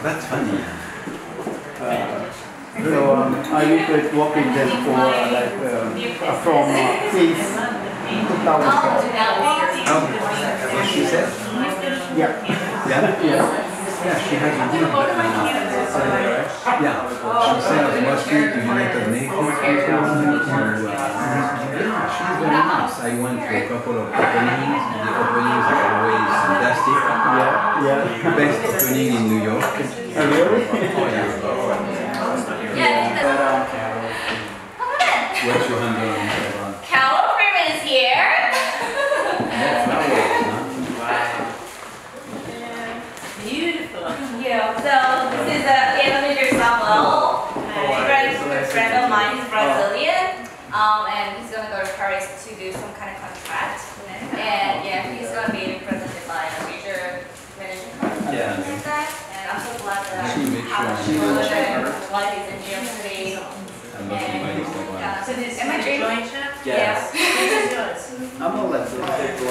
That's funny. So I used to work with them for from since 2012. What she said? Yeah. Yeah, she has a good yeah, she sells mostly to United Nations people. She's very nice. I went to a couple of openings. The openings are always fantastic. Yeah. Best opening in New York. Really? What's your handle on Instagram? Carol Freeman is here. Beautiful. Yeah, so this is a manager Samuel. He's a friend of mine, he's Brazilian. And he's going to go to Paris to do some kind of contract. And yeah, he's going to be represented by a major management company. Yeah. And I'm so glad that She makes sure his wife is in New York City. Am I joint chef? Yes. I'm gonna let you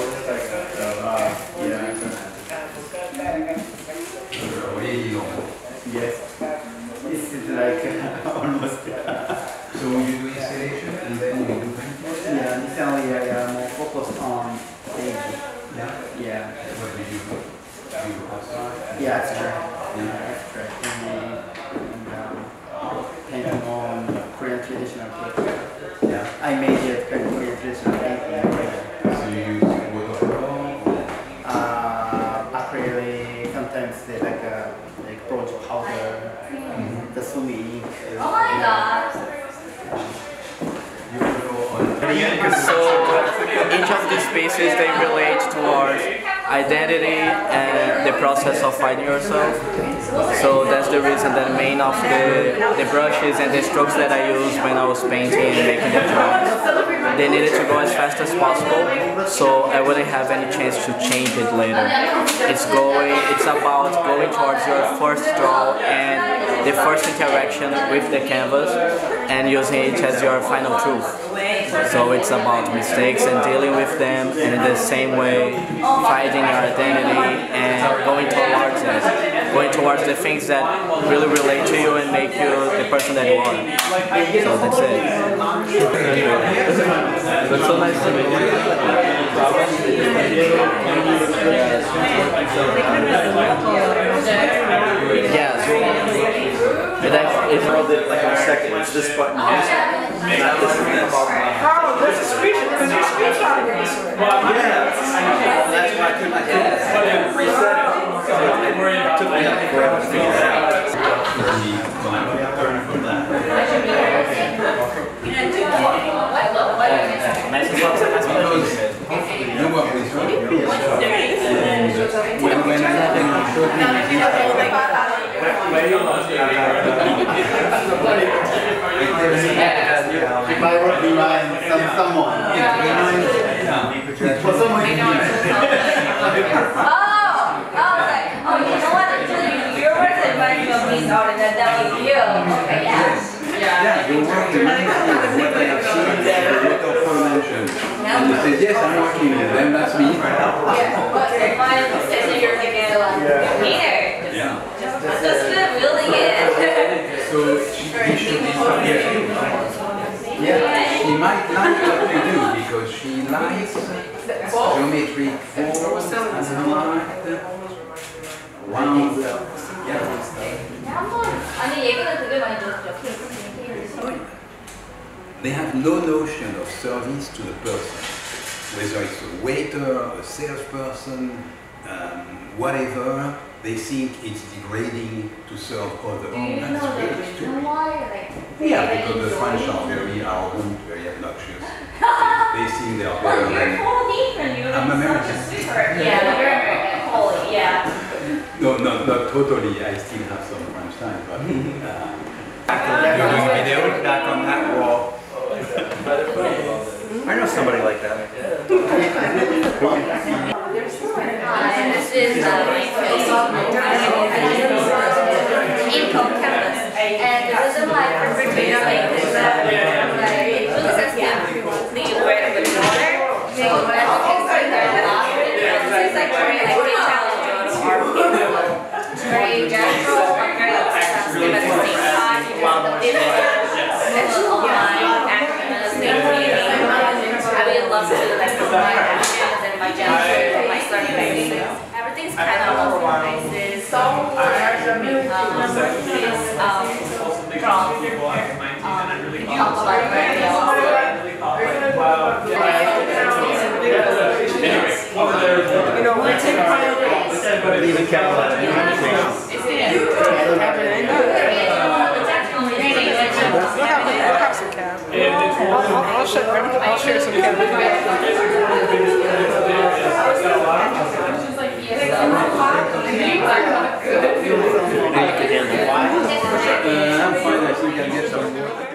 Yes. This is like almost. So you do installation and then you do painting? Yeah, initially I am more focused on painting. Yeah. Yeah. What do you do? Do you outside? Yeah, abstract. Yeah, abstract painting and painting on Korean traditional painting. Yeah. I made it Korean traditional painting. So you use watercolor? Acrylic. Sometimes they like bronze powder. The sumi ink. Oh my god. So each of these spaces, they relate towards identity and the process of finding yourself. So that's the reason that main of the brushes and the strokes that I used when I was painting and making the drawings, they needed to go as fast as possible, so I wouldn't have any chance to change it later. It's about going towards your first draw and the first interaction with the canvas and using it as your final truth. So it's about mistakes and dealing with them, and in the same way finding your identity and going towards it, going towards the things that really relate to you and make you the person that you are. So that's it. That's so nice to meet you. Yes. It's all like in a second. It's this button here. Oh, there's a screen because your screen's not in this way. Yeah, that's why I couldn't reset it. So it took me forever to figure it out. You work with her? When I showed me If I were behind someone, for someone you know what? Your words advice of me started that was you. Okay, yeah. yeah, your work reminds me of what I have seen in the little mentioned. And you said, yes, I'm working with them, that's me. Yeah, but if I said you're thinking like, here. Yeah. Just building it. So she should be here. Yeah, she might like what you do because she likes geometric forms and round. Yeah. They have no notion of service to the person, whether it's a waiter, a salesperson, whatever. They think it's degrading to serve others. That's very stupid. Yeah, because the French are very arrogant, very obnoxious. They think they are better than... I'm American. Yeah, you're American. Holy, yeah. No, not totally. I still have some French time, but... You're doing a video back on that wall. I know somebody like that. And this is income canvas. And the reason why I prefer to use like this is that it really sensitive to the weight of the water. So when I can see there a lot, this is like very like detailed, very gentle. them at the same time because the digital and online actions, same meeting. I would love to like combine actions and my gender, my surveys. Everything's kind of all over the places. So I'll share some cab. I'm fine, I think I can get some more.